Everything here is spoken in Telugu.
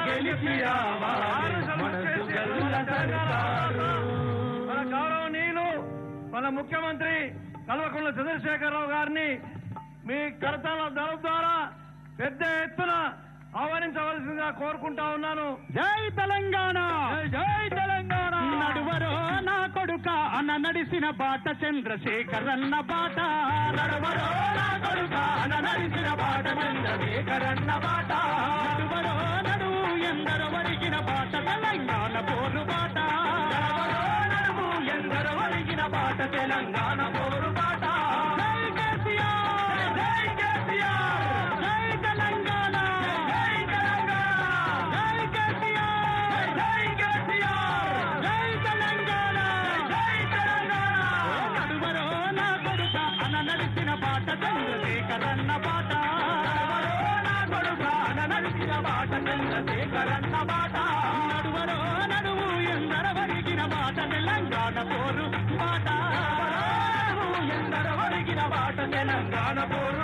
గెలిపి రావాలి మనసు గల్ల సర్కారు. మన గౌరవనీయులు మన ముఖ్యమంత్రి కల్వకుంట్ల చంద్రశేఖరరావు గారిని మీ కరతాళ దళం ద్వారా పెద్ద ఎత్తున ఆహ్వానించవలసిందిగా కోరుకుంటా ఉన్నాను. జై తెలంగాణ, జై తెలంగాణ. నడువరో నా కొడుక అన్న నడిసిన బాట చంద్రశేఖరన్న బాట. నడువరో నా కొడుక అన్న నడిసిన బాట చంద్రశేఖరన్న బాట. నడువరో నడువు ఎందరో వరిగిన బాట తెలంగాణ పోరు బాట. నడువరో నడువు ఎందరో వరిగిన బాట తెలంగాణ పోరు బాట. జై కేసీఆర్, జై కేసీఆర్, జై తెలంగాణ, జై తెలంగాణ, జై కేసీఆర్, జై కేసీఆర్, జై తెలంగాణ, జై తెలంగాణ. నడువరో నా కొడుక అన్న నడిచిన బాట చంద్రశేఖరన్న బాట. నడువరో నా కొడుక అన్న నడిచిన బాట చంద్రశేఖరన్న బాట. నడువరో నడువు ఎందర వరిగిన బాట తెలంగాణ పోరు బాట. ఎందర వరిగిన బాట తెలంగాణ పోరు